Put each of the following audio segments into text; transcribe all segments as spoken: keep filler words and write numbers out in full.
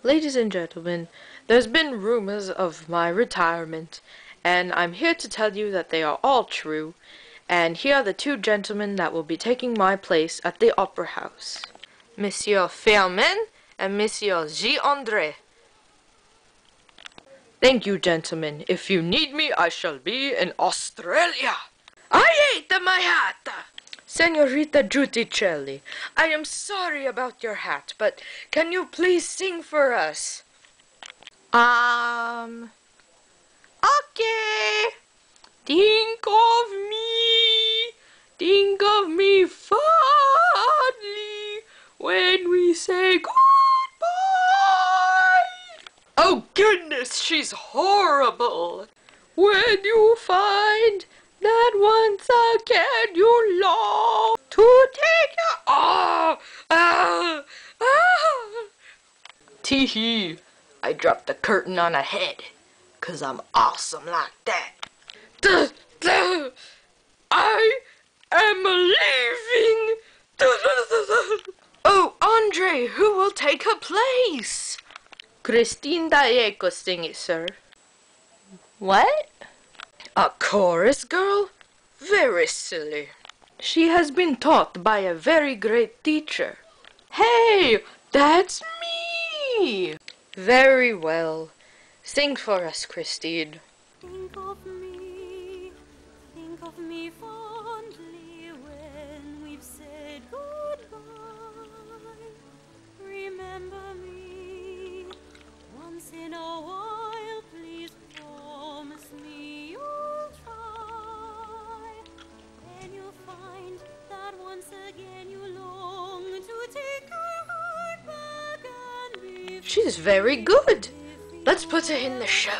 Ladies and gentlemen, there's been rumors of my retirement, and I'm here to tell you that they are all true, and here are the two gentlemen that will be taking my place at the Opera House. Monsieur Firmin and Monsieur G-André. Thank you, gentlemen. If you need me, I shall be in Australia. I hate my hat! Senorita Giuticelli, I am sorry about your hat, but can you please sing for us? Um... Okay! Think of me, think of me fondly when we say goodbye. Oh goodness, she's horrible. When you find that once again you long to take your... Oh! Ah! Ah! Tee-hee, I dropped the curtain on a head, 'cause I'm awesome like that. Duh, duh, I am leaving. Duh, duh, duh, duh. Oh, Andre, who will take her place? Christine Dieco, sing it, sir. What? A chorus girl? Very silly. She has been taught by a very great teacher. Hey, that's me! Very well. Sing for us, Christine. Think of me, think of me fondly when we've said goodbye. Remember me once in a while, please promise me you'll try. Then you'll find that once again you long to take her heart back and be. She's very good. Let's put her in the show.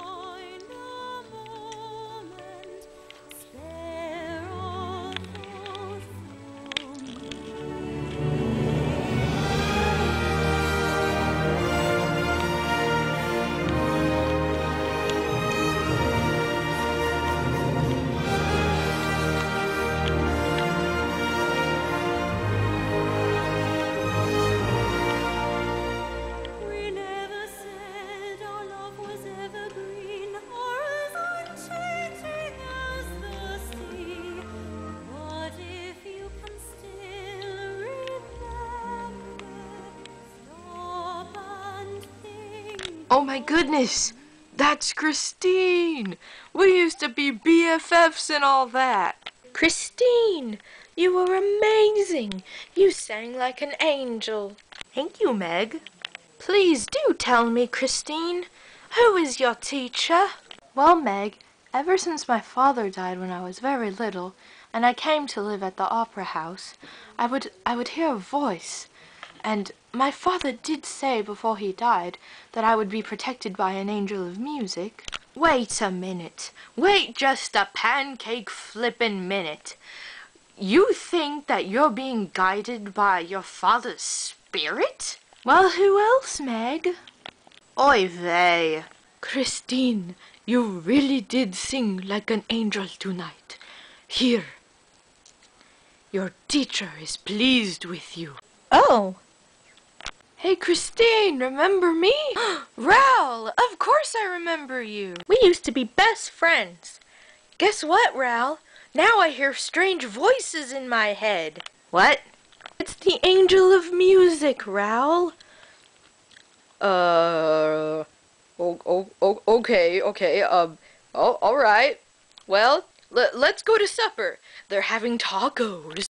Oh my goodness, that's Christine! We used to be B F Fs and all that. Christine, you were amazing. You sang like an angel. Thank you, Meg. Please do tell me, Christine, who is your teacher? Well, Meg, ever since my father died when I was very little, and I came to live at the Opera House, I would, I would hear a voice. And my father did say before he died that I would be protected by an angel of music. Wait a minute. Wait just a pancake flippin' minute. You think that you're being guided by your father's spirit? Well, who else, Meg? Oy vey. Christine, you really did sing like an angel tonight. Here. Your teacher is pleased with you. Oh! Hey, Christine, remember me? Raoul, of course I remember you. We used to be best friends. Guess what, Raoul? Now I hear strange voices in my head. What? It's the angel of music, Raoul. Uh, oh, oh, oh, okay, okay, um, oh, all right. Well, l- let's go to supper. They're having tacos.